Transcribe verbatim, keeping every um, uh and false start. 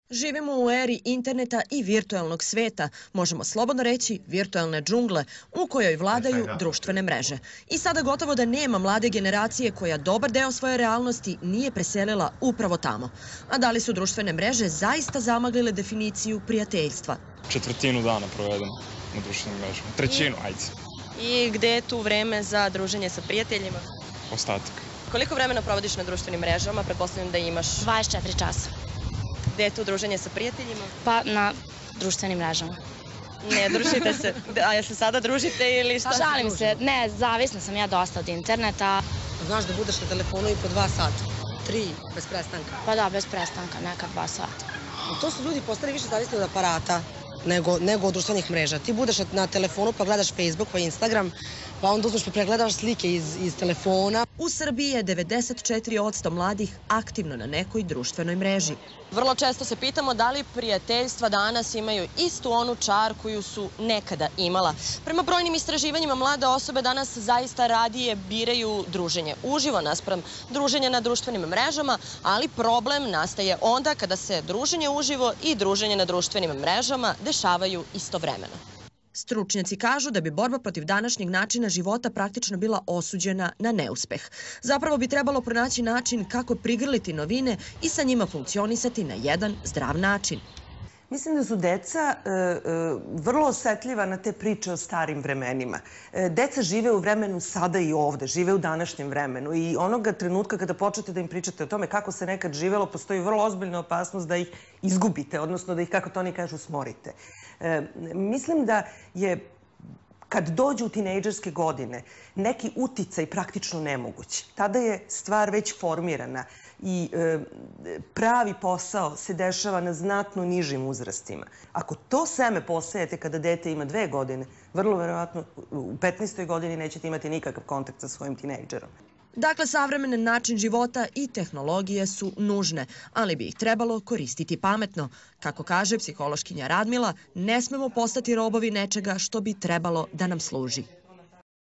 Živimo u eri interneta i virtualnog sveta, možemo slobodno reći virtualne džungle, u kojoj vladaju društvene mreže. I sada gotovo da nema mlade generacije koja dobar deo svoje realnosti nije preselila upravo tamo. A da li su društvene mreže zaista zamaglile definiciju prijateljstva? Četvrtinu dana provedem na društvenim mrežama. Trećinu, ajde. I gde je tu vreme za druženje sa prijateljima? Ostatak. Koliko vremena provodiš na društvenim mrežama? Pretpostavljam da imaš... dvadeset četiri časa. Gde je tu druženje sa prijateljima? Pa na društvenim mrežama. Ne družite se. A jel se sada družite ili šta? Šalim se. Ne, zavisna sam ja dosta od interneta. Znaš da budeš na telefonu i po dva sata. Tri, bez prestanka. Pa da, bez prestanka, nekad dva sata. I to su ljudi postali više zavisni od aparata nego, nego od društvenih mreža. Ti budeš na telefonu pa gledaš Facebook pa Instagram, pa onda uzmeš pa pregledaš slike iz, iz telefona. U Srbiji je devedeset četiri posto mladih aktivno na nekoj društvenoj mreži. Vrlo često se pitamo da li prijateljstva danas imaju istu onu čar koju su nekada imala. Prema brojnim istraživanjima, mlade osobe danas zaista radije biraju druženje uživo naspram druženja na društvenim mrežama, ali problem nastaje onda kada se druženje uživo i druženje na društvenim mrežama dešavaju istovremeno. Stručnjaci kažu da bi borba protiv današnjeg načina života praktično bila osuđena na neuspeh. Zapravo bi trebalo pronaći način kako prigrliti novine i sa njima funkcionisati na jedan zdrav način. Mislim da su deca vrlo osetljiva na te priče o starim vremenima. Deca žive u vremenu sada i ovde, žive u današnjem vremenu i onoga trenutka kada počnete da im pričate o tome kako se nekad živelo, postoji vrlo ozbiljna opasnost da ih izgubite, odnosno da ih, kako to oni kažu, smorite. Mislim da je, kad dođu u tinejdžerske godine, neki uticaj praktično nemoguć. Tada je stvar već formirana i pravi posao se dešava na znatno nižim uzrastima. Ako to seme posejete kada dete ima dve godine, vrlo verovatno u petnaestoj godini nećete imati nikakav kontakt sa svojim tinejdžerom. Dakle, savremen način života i tehnologije su nužne, ali bi ih trebalo koristiti pametno. Kako kaže psihološkinja Radmila, ne smemo postati robovi nečega što bi trebalo da nam služi.